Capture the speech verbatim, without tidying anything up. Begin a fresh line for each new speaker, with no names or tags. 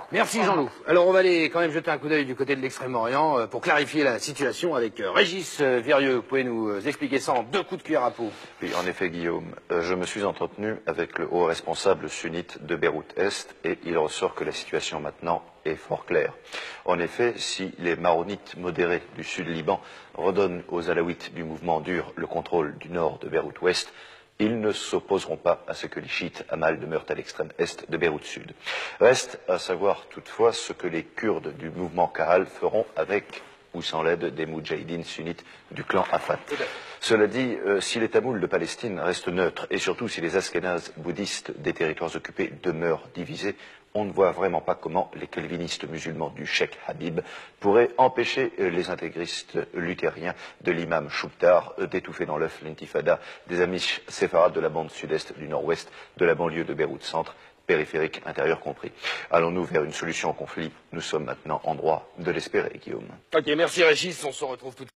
Merci Jean-Loup. Alors on va aller quand même jeter un coup d'œil du côté de l'Extrême-Orient pour clarifier la situation avec Régis Verrieux. Vous pouvez nous expliquer ça en deux coups de cuillère à peau?
Oui, en effet, Guillaume, je me suis entretenu avec le haut responsable sunnite de Beyrouth-Est et il ressort que la situation maintenant est fort claire. En effet, si les maronites modérés du sud-Liban redonnent aux alaouites du mouvement dur le contrôle du nord de Beyrouth-Ouest, ils ne s'opposeront pas à ce que les chiites Amal demeurent à l'extrême est de Beyrouth Sud. Reste à savoir toutefois ce que les Kurdes du mouvement Kahal feront avec ou sans l'aide des moudjahidines sunnites du clan Afat. Cela dit, euh, si les Tamouls de Palestine restent neutres et surtout si les Askénazes bouddhistes des territoires occupés demeurent divisés, on ne voit vraiment pas comment les calvinistes musulmans du Cheikh Habib pourraient empêcher euh, les intégristes luthériens de l'imam Chouktar euh, d'étouffer dans l'œuf l'intifada des Amish séfarades de la bande sud-est du nord-ouest de la banlieue de Beyrouth Centre, périphérique intérieur compris. Allons-nous vers une solution au conflit? Nous sommes maintenant en droit de l'espérer, Guillaume.
Ok, merci Régis, on se retrouve tout de suite.